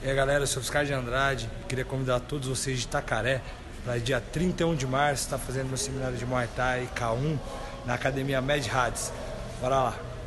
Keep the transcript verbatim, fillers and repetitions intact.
E aí galera, eu sou o Oscar de Andrade, queria convidar todos vocês de Itacaré para dia trinta e um de março estar fazendo meu seminário de Muay Thai K um na Academia Med Hades. Bora lá!